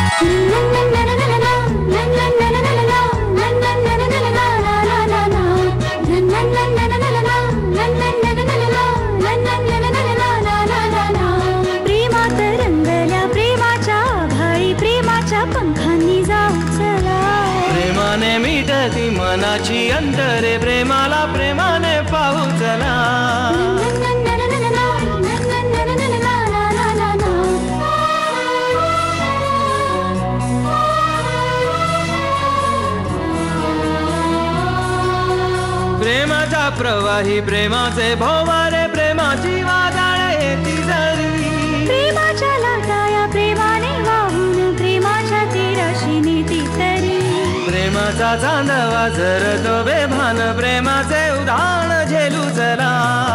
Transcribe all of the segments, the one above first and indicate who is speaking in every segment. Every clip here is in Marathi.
Speaker 1: प्रेमात रंगल्या प्रेमाच्या आभाळी प्रेमाच्या पंखांनी जाऊ चला.
Speaker 2: प्रेमाने मिटती मनाची अंतरे प्रेमाला प्रेमाने पाहू चला. प्रेमाचा प्रवाही प्रेमाचे भोवारे प्रेमाची वादळे येती जरी.
Speaker 1: प्रेमाच्या लाटाया प्रेमाने वाहून प्रेमाच्या तीराशी नेती तरी.
Speaker 2: प्रेमाचा चांदवा झरतो बेभान प्रेमाचे उधाण झेलू चला.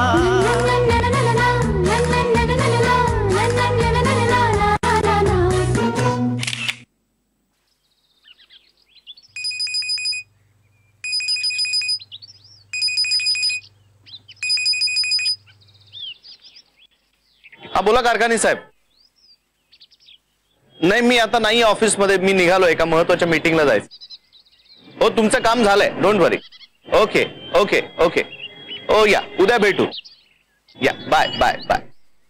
Speaker 3: हा बोला कारखानी साहेब. नाही मी आता नाही ऑफिस मध्ये, मी निघालो एका महत्वाच्या मीटिंगला जायचं. हो तुमचं काम झालंय, don't worry. Okay okay okay. ओ या उद्या भेटू. या bye bye bye.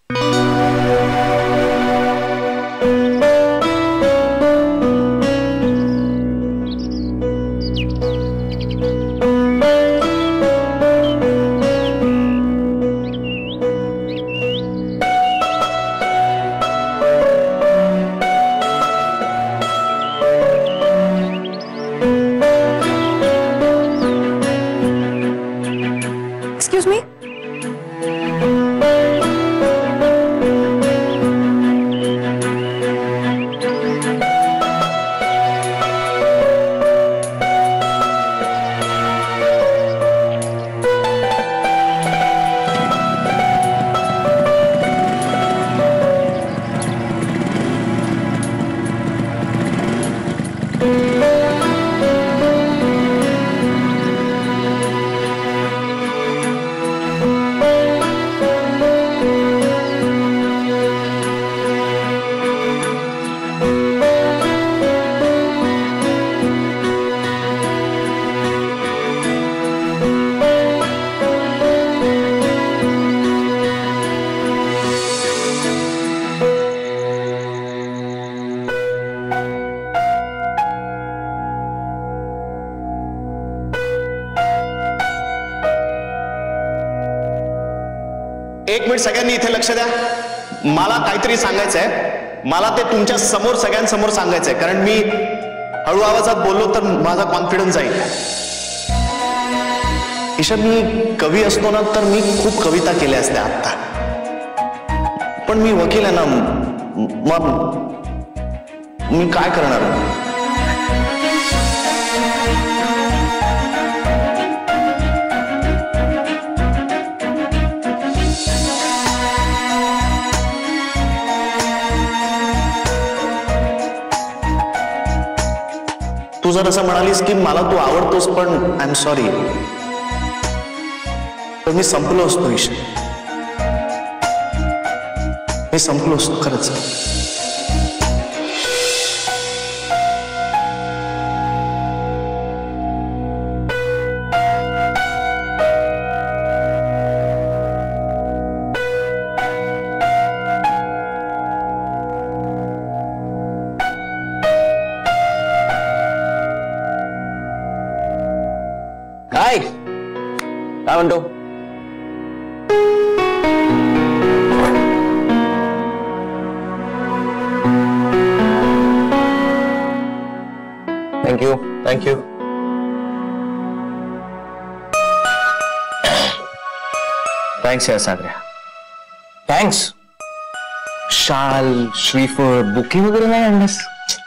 Speaker 1: Excuse me?
Speaker 3: एक मिनिट सगळ्यांनी इथे लक्ष द्या. मला काहीतरी सांगायचंय. मला ते तुमच्या समोर सगळ्यांसमोर सांगायचंय, कारण मी हळू आवाजात बोललो तर माझा कॉन्फिडन्स जाईल. ईशा, मी कवी असतो ना तर मी खूप कविता केल्या असत्या आता, पण मी वकील आहे ना, मग मी काय करणार. तू जर असं म्हणालीस की मला तू आवडतोस, पण आय एम सॉरी, तर मी संपलो असतो ईशा. मी संपलो असतो खरंच. काय म्हणतो. Thank you thank you. थँक्स यार सागऱ्या. थँक्स. शाल श्रीफळ बुके वगैरे नाही आणलंस.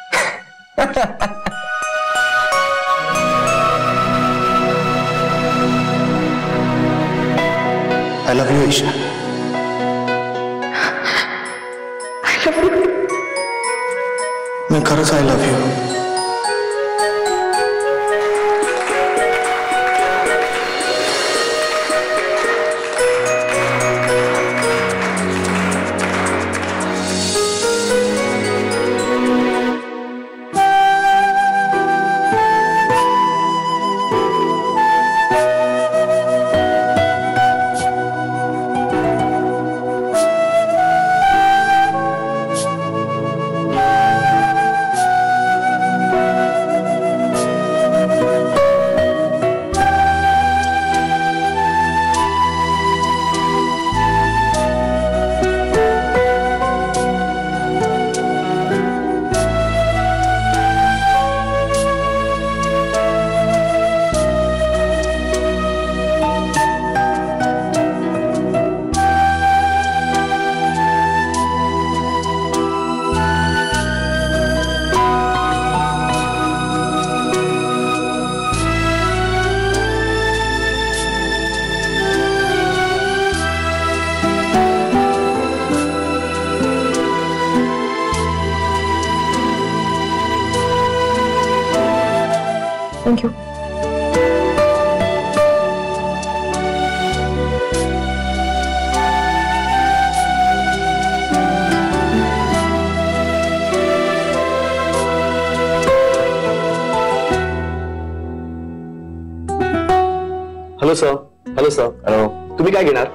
Speaker 3: I love you, Isha. I love you. मैं खरंच I love you.
Speaker 4: Thank you.
Speaker 3: Hello sir. Hello sir. Hello. तुम्ही काय घेणार?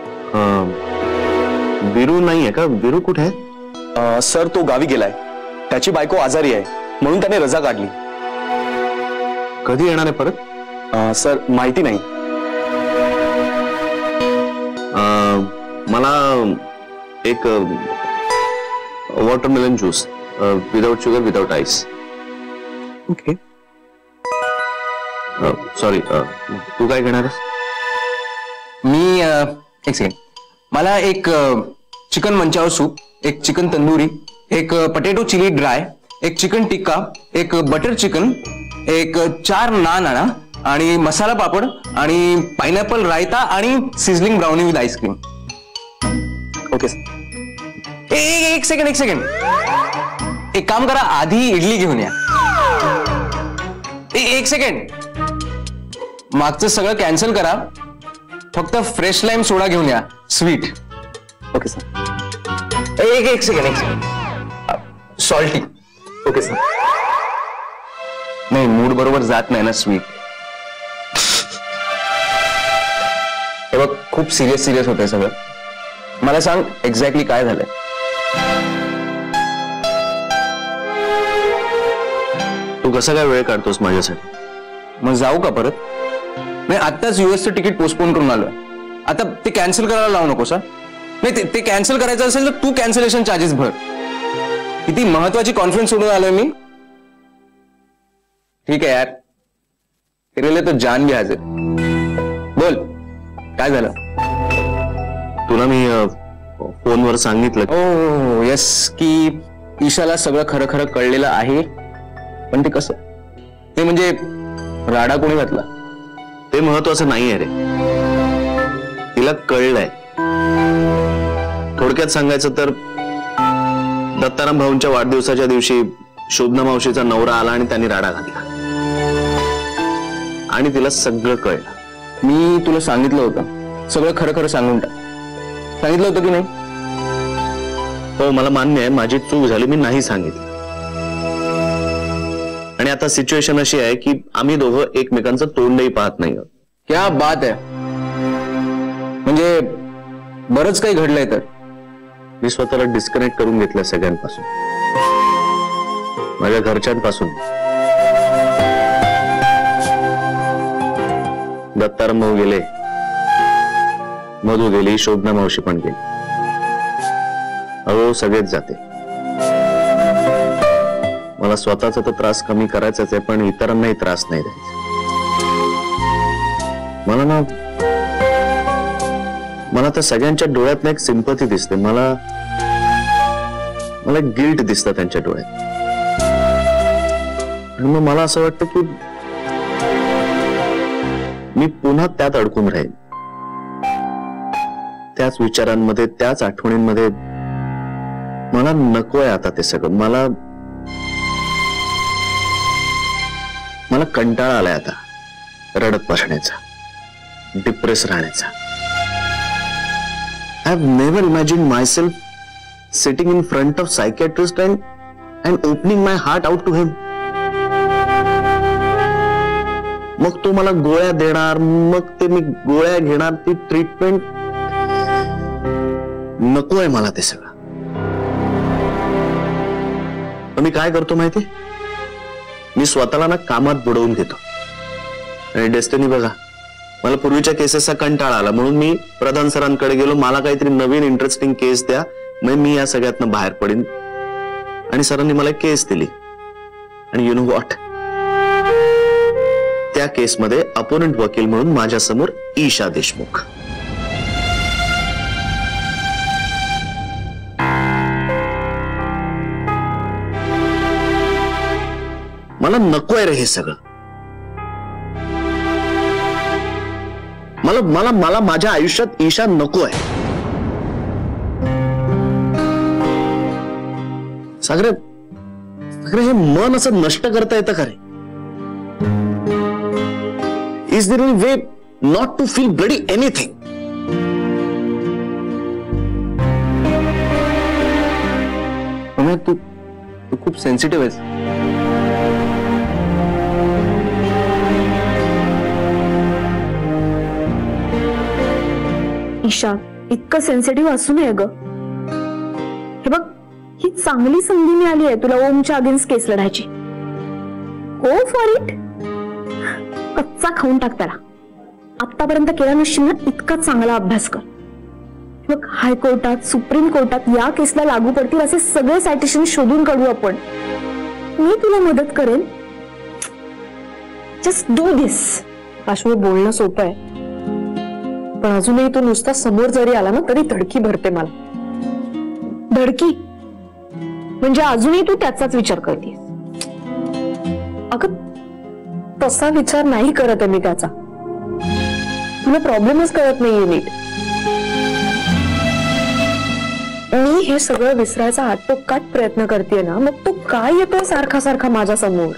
Speaker 3: विरू नाही आहे का? विरू कुठे आहे? सर तो गावी गेलाय. त्याची बायको आजारी आहे म्हणून त्याने रजा काढली. कधी येणार आहे परत? सर माहिती नाही. मला एक watermelon juice without sugar without ice. Okay. Sorry, तू काय घेणार आहेस?
Speaker 5: मी एक सेकंड. मला एक चिकन मंचाव सूप, एक चिकन तंदुरी, एक पटेटो चिली ड्राय, एक चिकन टिक्का, एक बटर चिकन, एक 4 नान आणा आणि मसाला पापड आणि पायनॅपल रायता आणि sizzling brownie with ice cream.
Speaker 3: Okay.
Speaker 5: एक सेकंड. एक काम करा, आधी इडली घेऊन या. एक सेकंड. मागचं सगळं कॅन्सल करा, फक्त फ्रेश लाईम सोडा घेऊन या, स्वीट.
Speaker 3: Okay sir.
Speaker 5: एक सेकंड. सॉल्टी.
Speaker 3: Okay sir.
Speaker 5: नाही, मूड बरोबर जात नाही ना स्वीट. हे बघ, खूप सिरियस होतंय सगळं. मला सांग एक्झॅक्टली काय झालंय.
Speaker 3: तू कसा काय वेळ काढतोस माझ्यासाठी?
Speaker 5: मग जाऊ का परत? नाही, आत्ताच युएसचं तिकीट पोस्टपोन करून आलोय. आता ते कॅन्सल करायला लावू नकोस. नाही, ते कॅन्सल करायचं असेल तर तू कॅन्सलेशन चार्जेस भर. किती महत्वाची कॉन्फरन्स सोडून आलोय मी. ठीक आहे यार, तेरे लिए तो जान भी हाजिर. बोल, काय झालं?
Speaker 3: तुला मी फोनवर सांगितलं.
Speaker 5: ओ यस, की ईशाला सगळं खरं खरं कळलेलं आहे. पण ते कसं? ते म्हणजे राडा कोणी घातला?
Speaker 3: ते महत्वाचं नाहीये रे. तिला कळलंय. थोडक्यात सांगायचं तर दत्ताराम भाऊंच्या वाढदिवसाच्या दिवशी शोभना मावशीचा नवरा आला आणि त्यांनी राडा घातला आणि तिला सगळं कळलं.
Speaker 5: मी तुला सांगितलं होतं सगळं खरं खरं सांगून टाक. सांगितलं होतं की नाही?
Speaker 3: हो, मला मान्य आहे, माझी चूक झाली, मी नाही सांगितलं. आणि आता सिच्युएशन अशी आहे की आम्ही दोघं एकमेकांचं तोंडही पाहत नाही आहोत.
Speaker 5: क्या बात आहे. म्हणजे बरंच काही घडलंय. तर
Speaker 3: मी स्वतःला डिस्कनेक्ट करून घेतलं सगळ्यांपासून, माझ्या घरच्यांपासून. दत्ताराम भाऊ गेले, मधू गेली, शोभना मावशी पण गेली. अहो, सगळेच जाते. मला स्वतःचा तर त्रास कमी करायचाच आहे, पण इतरांनाही त्रास नाही द्यायचा. मला तर सगळ्यांच्या डोळ्यात एक सिंपथी दिसते. मला गिल्ट दिसतं त्यांच्या डोळ्यात. आणि मग मला असं वाटतं की मी पुन्हा त्यात अडकून राहील, त्याच विचारांमध्ये, त्याच आठवणींमध्ये. मला नकोय आता ते सगळं. मला कंटाळा आलाय आता रडत बसण्याचा, डिप्रेस राहण्याचा. I have never imagined myself sitting in front of psychiatrist and opening my heart out to him. मग तो मला गोळ्या देणार, मग ते मी गोळ्या घेणार, ती ट्रीटमेंट. नकोय मला ते सगळं. मी काय करतो माहिती? मी स्वतःला ना कामात बुडवून घेतो. आणि डेस्टिनी बघा, मला पूर्वीच्या केसेसचा कंटाळा आला म्हणून मी प्रधान सरांकडे गेलो. मला काहीतरी नवीन इंटरेस्टिंग केस द्या, मग मी या सगळ्यातनं बाहेर पडेन. आणि सरांनी मला केस दिली. आणि यु नो व्हॉट, त्या केसमध्ये अपोनंट वकील म्हणून माझ्या समोर ईशा देशमुख. मला नकोय रे हे सगळं. मला माझ्या आयुष्यात ईशा नकोय. सागरे, हे मन असं नष्ट करता येतं का रे?
Speaker 4: Is there any way not to feel bloody anything?
Speaker 5: Umya, तू खूप सेन्सिटिव्ह आहेस.
Speaker 6: ईशा, इतकं सेन्सिटिव्ह असू नये ग. हे बघ, ही चांगली संधी मिळाली आहे तुला ओमच्या अगेन्स्ट केस लढायची. Go for it. कच्चा खाऊन टाक त्याला. आतापर्यंत केला नसशील ना इतका चांगला अभ्यास कर. बघ, हायकोर्टात, सुप्रीम कोर्टात या केसला लागू पडतील असे सगळे सायटेशन शोधून काढू आपण. मी तुला मदत करेन. जस्ट डू दिस.
Speaker 7: आशू, बोलणं सोपं आहे, पण अजूनही तो नुसता समोर जरी आला ना तरी धडकी भरते मला.
Speaker 6: धडकी म्हणजे अजूनही तू त्याचाच विचार करतेस?
Speaker 7: अगं, तसा विचार नाही करत आहे मी त्याचा. तुला प्रॉब्लेमच कळत नाहीये नीट. मी हे सगळं विसरायचा आटोकाट प्रयत्न करतेय ना, मग तो काय येतोय सारखा सारखा माझ्या समोर?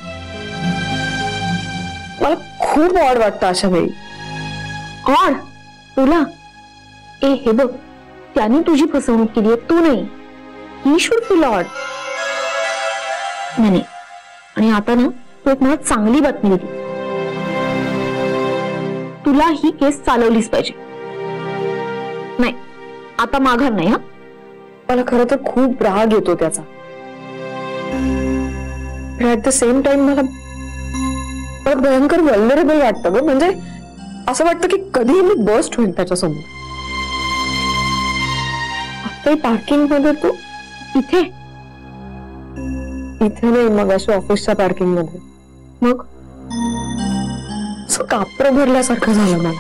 Speaker 7: मला खूप ऑड वाटतं अशा वेळी.
Speaker 6: ऑड तुला? हे बघ, त्याने तुझी फसवणूक केली आहे, तू नाही. He should feel odd. नाही, आणि आता ना तू एक मला चांगली बातमी दिली. तुला ही केस चालवलीच पाहिजे. नाही, आता माघार नाही. हा,
Speaker 7: मला खरं तर खूप राग येतो त्याचा. ऍट द सेम टाइम मला भयंकर वल्नरेबल वाटतं ग. म्हणजे असं वाटतं की कधी मी बस्ट होईल त्याच्यासमोर. आता पार्किंग मध्ये तू
Speaker 6: इथे
Speaker 7: नाही, मग अशा ऑफिसच्या पार्किंग मध्ये
Speaker 6: मग
Speaker 7: असं कापरं भरल्यासारखं झालं मला.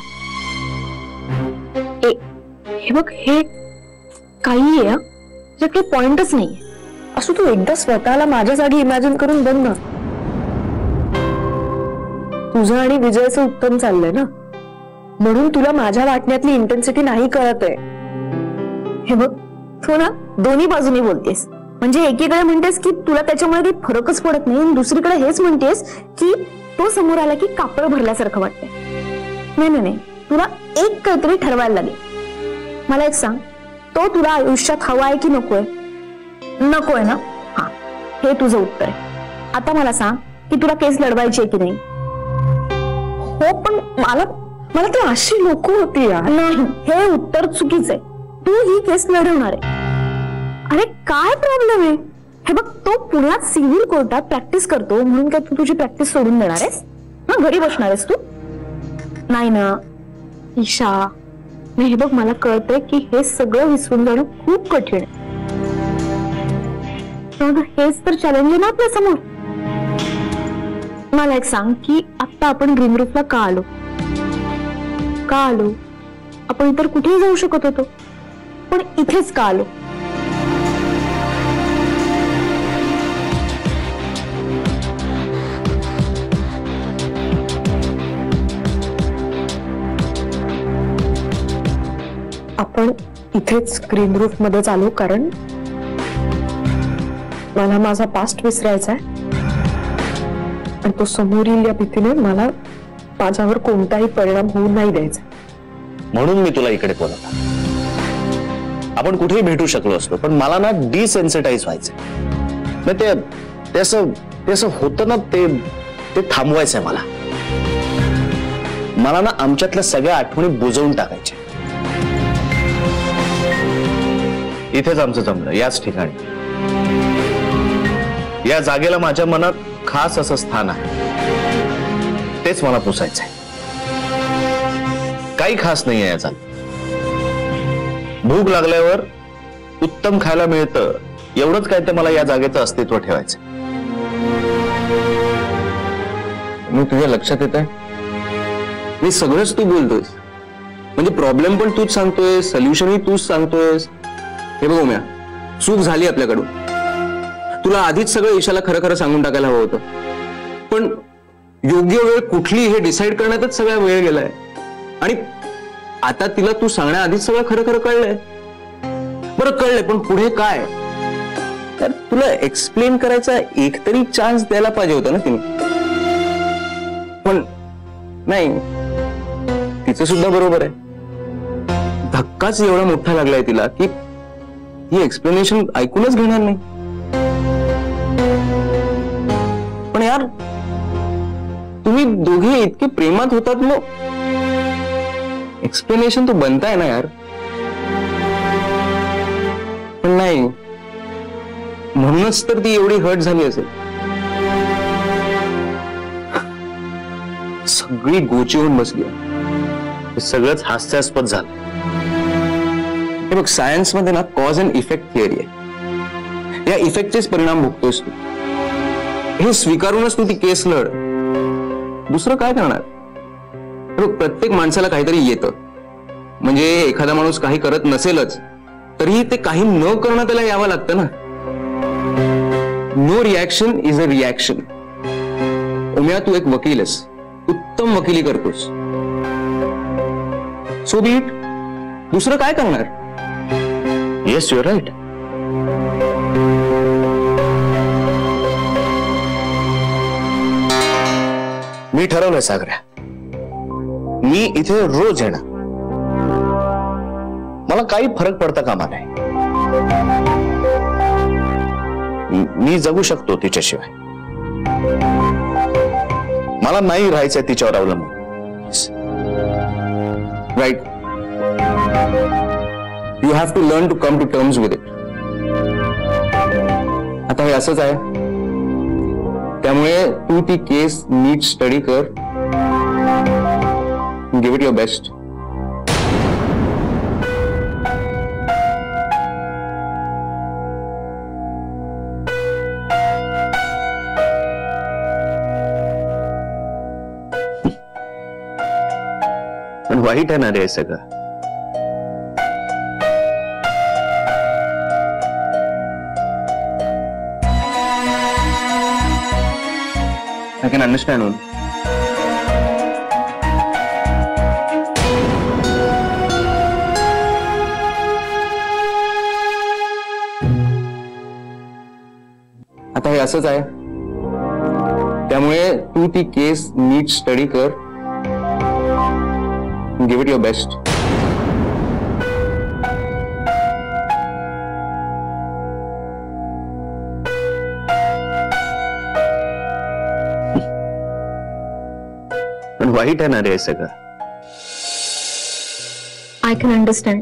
Speaker 6: हे बघ, हे काही आहे, काही पॉइंटच नाहीये.
Speaker 7: असं तू एकदा स्वतःला माझ्या जागी इमॅजिन करून बघ ना. तुझं आणि विजयचं उत्तम चाललंय ना, म्हणून तुला माझ्या वाटण्यातली इंटेन्सिटी नाही कळत आहे.
Speaker 6: हे बघ, तू ना दोन्ही बाजूनी बोलतेस. म्हणजे एकीकडे म्हणतेस की तुला त्याच्यामुळे काही फरकच पडत नाही, आणि दुसरीकडे हेच म्हणतेस की तो समोर आला की कापड भरल्यासारखं वाटतंय. नाही, तुला एक काहीतरी ठरवायला लागेल. मला एक सांग, तो तुला आयुष्यात हवा आहे की नकोय? नकोय ना? हा, हे तुझं उत्तर आहे. आता मला सांग की तुला केस लढवायची आहे की नाही?
Speaker 7: हो, पण मला ती अशी लोक होती यार.
Speaker 6: नाही, हे उत्तर चुकीचं आहे. तू ही केस लढवणार आहे. अरे काय प्रॉब्लेम आहे? हे बघ, तो पुण्यात सिव्हिल कोर्टात प्रॅक्टिस करतो म्हणून काय तू तुझी प्रॅक्टिस सोडून देणार आहेस? हा, घरी बसणार आहेस तू? नाही ना ईशा. नाही, हे बघ, मला कळतंय की हे सगळं विसरून जाणं खूप कठीण आहे. हेच तर चॅलेंज आहे ना आपल्या समोर. मला एक सांग की आता आपण ग्रीन रूफला का आलो? आपण इतर कुठेही जाऊ शकत होतो, पण इथेच का आलो?
Speaker 7: आपण इथेच ग्रीन रूफ मध्ये चालू, कारण मला माझा पास्ट विसरायचा आहे आणि तो समोर येईल या भीतीने मला माझ्यावर कोणताही परिणाम होऊ नाही द्यायचा.
Speaker 4: म्हणून मी तुला इकडे बोलवला. आपण कुठेही भेटू शकलो असतो, पण मला ना डिसेन्सिटाईज व्हायचं. ते असं होतं ना, ते थांबवायचंय मला. मला ना आमच्यातल्या सगळ्या आठवणी बुजवून टाकायच्या. इथेच आमचं जमलं, याच ठिकाणी. या जागेला माझ्या मनात खास असं स्थान आहे. तेच मला पुसायचंय. काही खास नाहीये याचा. भूक लागल्यावर उत्तम खायला मिळतं एवढंच काय ते मला या जागेचं अस्तित्व ठेवायचं.
Speaker 5: मी तुझ्या लक्षात येत आहे? मी सगळंच तू बोलतोयस. म्हणजे प्रॉब्लेम पण तूच सांगतोय, सोल्युशनही तूच सांगतोयस. हे बघ उम्या, चूक झाली आपल्याकडून. तुला आधीच सगळं ईशाला खरं खरं सांगून टाकायला हवं होतं, पण योग्य वेळ कुठली हे डिसाईड करण्यातच सगळा वेळ गेलाय. आणि आता तिला तू सांगण्याआधीच सगळं खरं खरं कळलंय. बरं कळलंय, पण पुढे काय? तर तुला एक्सप्लेन करायचा एकतरी चान्स द्यायला पाहिजे होता ना तिने. पण नाही, तिचं सुद्धा बरोबर आहे. धक्काच एवढा मोठा लागलाय तिला की ही एक्सप्लेनेशन ऐकूनच घेणार नाही. पण यार तुम्ही दोघे इतके प्रेमात होतात, मग एक्सप्लेनेशन तो बनताय ना यार. पण नाही, म्हणूनच तर ती एवढी हर्ट झाली असेल. सगळी गोची होऊन बसली.
Speaker 4: हे सगळंच हास्यास्पद झालं.
Speaker 5: हे बघ, सायन्स मध्ये ना कॉज अँड इफेक्ट थिअरी आहे. या इफेक्टचेच परिणाम भोगतोयस तू. हे स्वीकारूनच तू ती केस लढ. दुसरं काय करणार? बघ, प्रत्येक माणसाला काहीतरी येतं. म्हणजे एखादा माणूस काही करत नसेलच तरीही ते काही न करणं त्याला यावं लागतं ना. No reaction is a reaction. ओम्या, तू एक वकील आहेस, उत्तम वकिली करतोस. So be it. दुसरं काय करणार?
Speaker 4: Yes, you are right. मी ठरवलंय सागऱ्या, मी इथे रोज येणार. मला काही फरक पडता कामा नाही. मी जगू शकतो तिच्याशिवाय. मला नाही राहायचंय तिच्यावर अवलंबून.
Speaker 5: Right. You have to learn to come to terms with it. आता हे असंच आहे. त्यामुळे तू ती केस नीट स्टडी कर. Give it your best.
Speaker 4: पण वाईट आहे ना रे सगळं.
Speaker 5: I can understand. आता हे असंच आहे. त्यामुळे तू ती केस नीट स्टडी कर. Give it your best.
Speaker 4: पण वाईट आहे ना रे सगळं.
Speaker 6: I can understand.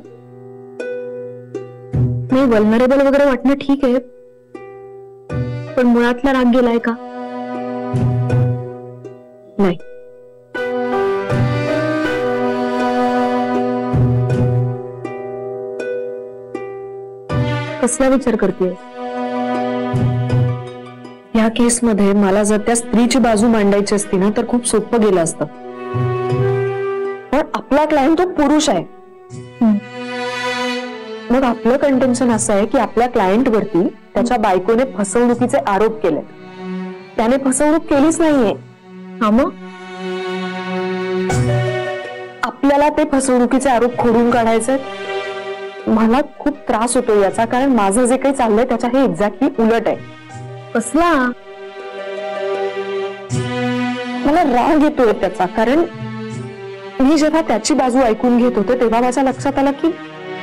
Speaker 6: मी वल्नरेबल वगैरे वाटणं ठीक आहे, पण मुळातला राग गेलाय का? नाही. कसला विचार करतेय?
Speaker 7: या केसमध्ये मला जर त्या स्त्रीची बाजू मांडायची असती ना तर खूप सोपं गेलं असतं. पण आपला क्लायंट तो पुरुष आहे. मग आपलं कंटेन्शन असं आहे की आपल्या क्लायंट वरती त्याच्या बायकोने फसवणुकीचे आरोप केले. त्याने फसवणूक केलीच नाहीये. हा, मग आपल्याला ते फसवणुकीचे आरोप खोडून काढायचे. मला खूप त्रास होतो याचा, कारण माझं जे काही चाललंय त्याच्या हे एक्झॅक्टली उलट आहे.
Speaker 6: कसला?
Speaker 7: मला राग येतोय त्याचा, कारण मी जेव्हा त्याची बाजू ऐकून घेत होते तेव्हा माझ्या लक्षात आलं की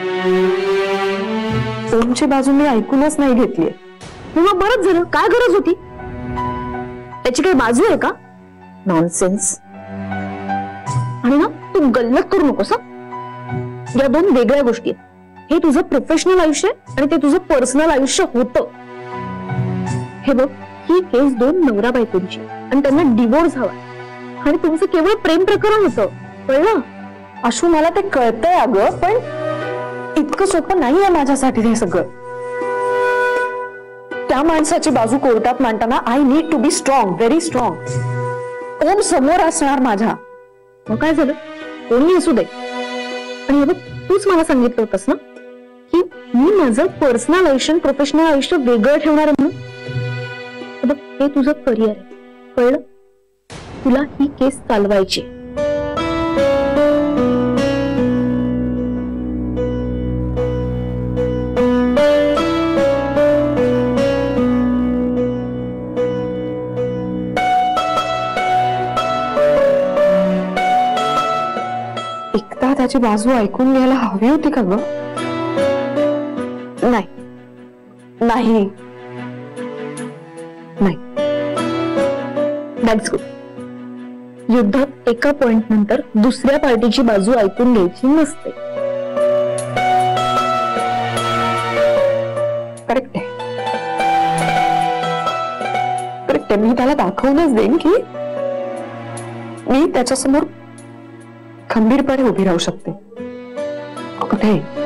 Speaker 7: ओमची बाजू मी ऐकूनच नाही घेतलीये.
Speaker 6: मग बरंच झालं. काय गरज होती? त्याची काही बाजू आहे का? नॉनसेन्स. आणि ना, तू गल्लत करू नकोस. या दोन वेगळ्या गोष्टी आहेत. हे तुझं प्रोफेशनल आयुष्य आणि ते तुझं पर्सनल आयुष्य होतं. हे बघ, ही केस दोन नवरा बायकोंची आणि त्यांना डिवोर्स हवा आणि तुमचं केवळ प्रेम प्रकरण होतं. कळलं?
Speaker 7: अशू, मला ते कळतंय अगं, पण इतकं सोपं नाहीये माझ्यासाठी हे सगळं. त्या माणसाची बाजू कोर्टात मांडताना I need to be strong, very strong. Om समोर असणार माझ्या.
Speaker 6: मग काय झालं? कोणी असू दे. आणि हे बघ, तूच मला सांगितलं होतंस ना की मी माझं पर्सनल आयुष्य प्रोफेशनल आयुष्य वेगळं ठेवणार आहे म्हणून. बघ, हे तुझं करिअर आहे. कळलं? तुला ही केस चालवायची.
Speaker 7: त्याची बाजू ऐकून घ्यायला हवी होती का ग? नाही नाही नाही.
Speaker 6: That's good. युद्धात एका पॉइंट नंतर दुसऱ्या पार्टीची बाजू ऐकून घ्यायची नसते.
Speaker 7: करेक्ट आहे, करेक्ट आहे. मी त्याला दाखवूनच देईन की मी त्याच्यासमोर खंबीरपणे उभी राहू शकते कुठेही.